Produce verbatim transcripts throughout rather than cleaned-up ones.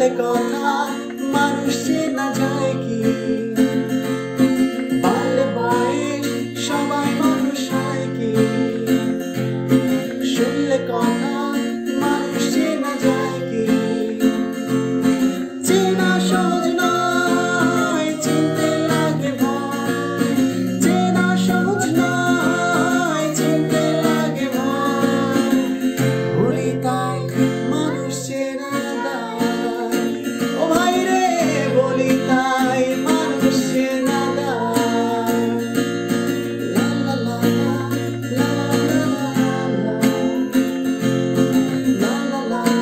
শুনলে কথা মানুষ চেনা যায় কি বাড়লে বয়স সবাই মানুষ হয় কি শুনলে কথা মানুষ চেনা যায় কি চেনা সহজ নয় চিনতে লাগে ভয় চেনা সহজ নয় চিনতে লাগে ভয় ভুলি তাই মানুষ চেনা দায় ও ভাই রে বলি তাই মানুষ চেনা দায় লা লা লা লা লা লা লা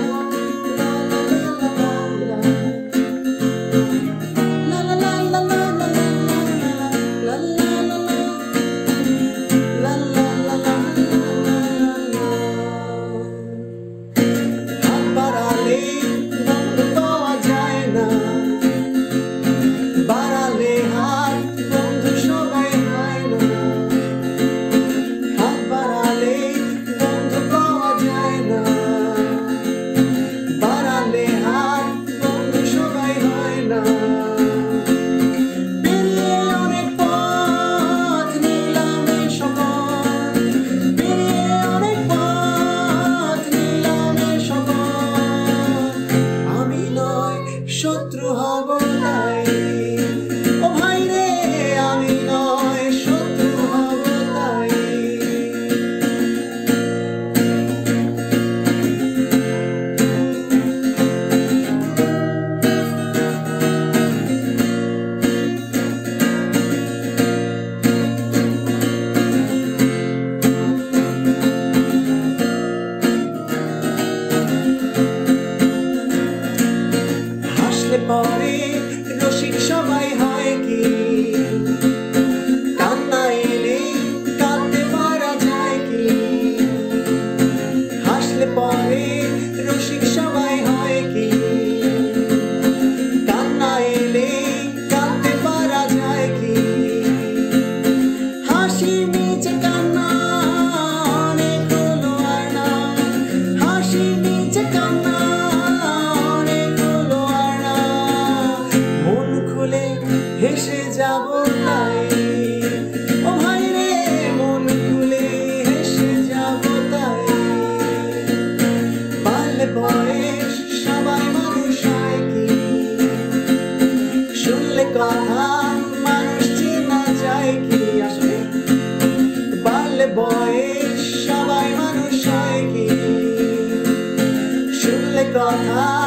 শত্রু হব তাই ও ভাই রে আমি নয় শত্রু হব তাই পরে রসিক সবাই হয় কি কান্না এলে কাঁদতে পারা যায় কি হাসলে পরে রসিক সবাই হয় কি কান্না এলে কাঁদতে পারা যায় কি হাসি নিচে কান্না অনেক হলো আর না হাসি নিচে কান্না হেসে যাব তাই ও ভাই রে মন খুলে হেসে যাব তাই বাড়লে বয়স সবাই মানুষ হয় কি শুনলে কথা মানুষ চেনা যায় কি আসলে বাড়লে বয়স সবাই মানুষ হয় কি শুনলে কথা